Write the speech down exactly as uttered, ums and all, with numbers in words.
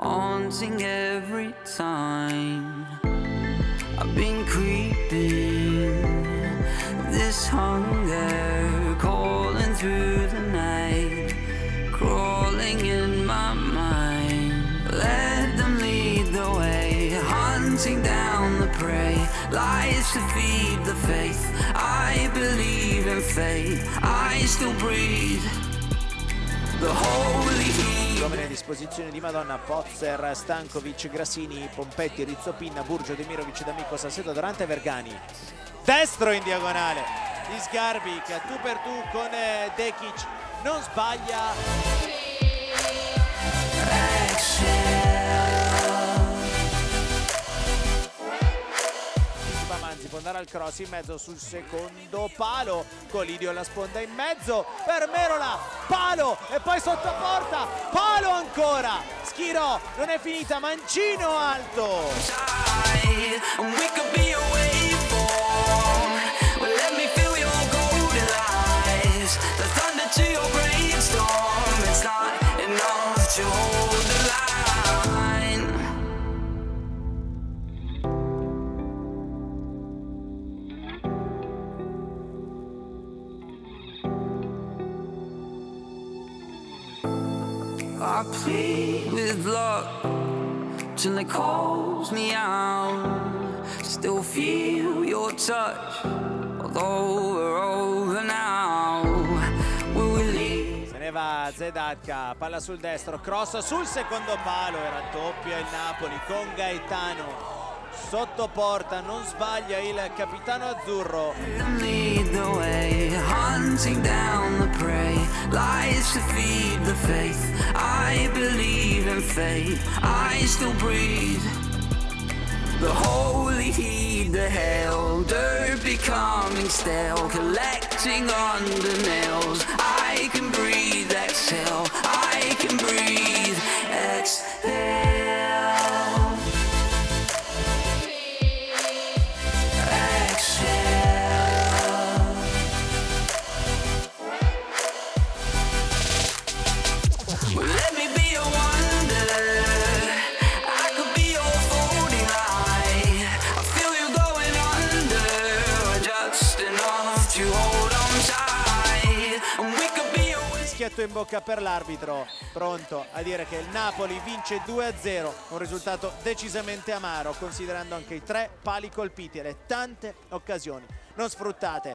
haunting every time. I've been creeping, this hunger calling through the night, crawling in my mind. Let them lead the way, hunting down the prey, lies to feed the faith. I believe in fate, I still breathe. The holy heat. Uomini a disposizione di Madonna, Pozzer, Stankovic, Grassini, Pompetti, Rizzopin, Burgio, Demirovic, D'Amico, Salcedo, Dorante, Vergani. Destro in diagonale di Sgarbi, che a tu per tu con Dekic non sbaglia. Manzi può andare al cross in mezzo sul secondo palo, Colidio alla sponda in mezzo per Merola, palo e poi sotto porta, palo ancora, Schirò, non è finita, mancino alto. I plead with luck till it calls me out. Still feel your touch, although we're over now. Will we leave? Se ne va Zedatka, palla sul destro, cross sul secondo palo, era doppia il Napoli con Gaetano. Sotto porta, non sbaglia il capitano azzurro. Lead the way, hunting down the prey, lies to feed the faith. I believe in fate, I still breathe. The holy heed, the hell, dirt becoming stale, collecting under nails. I can breathe, exhale, I can breathe, exhale. Schietto in bocca per l'arbitro, pronto a dire che il Napoli vince due a zero, un risultato decisamente amaro considerando anche i tre pali colpiti e le tante occasioni non sfruttate.